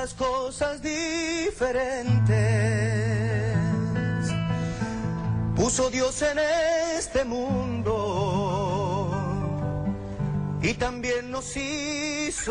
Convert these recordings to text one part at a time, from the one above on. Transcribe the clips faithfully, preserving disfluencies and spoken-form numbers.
las cosas diferentes. Puso Dios en este mundo y también nos hizo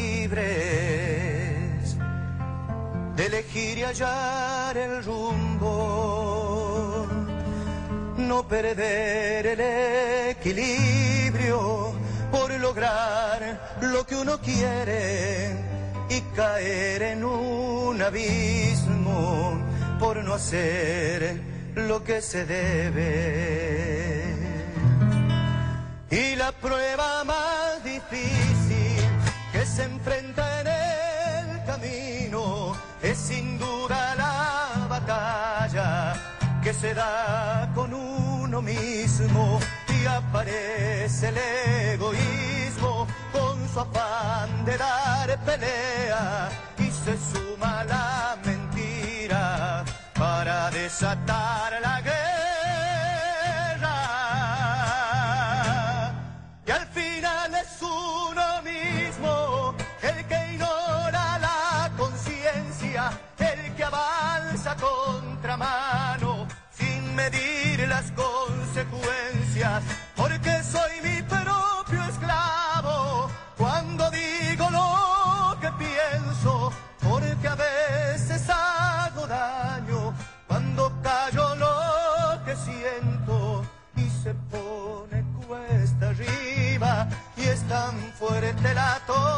libres de elegir y hallar el rumbo, no perder el equilibrio por lograr lo que uno quiere y caer en un abismo por no hacer lo que se debe. Y la prueba más difícil que se enfrenta en el camino es sin duda la batalla que se da con uno mismo, y aparece el egoísmo con su afán de dar pelea, y se suma la mentira para desatar la guerra. Y al final es uno mismo el que ignora la conciencia, el que avanza a contramano sin medir las consecuencias, porque soy mi propio esclavo cuando digo lo que pienso, porque a veces hago daño cuando callo lo que siento, y se pone cuesta arriba y es tan fuerte la tormenta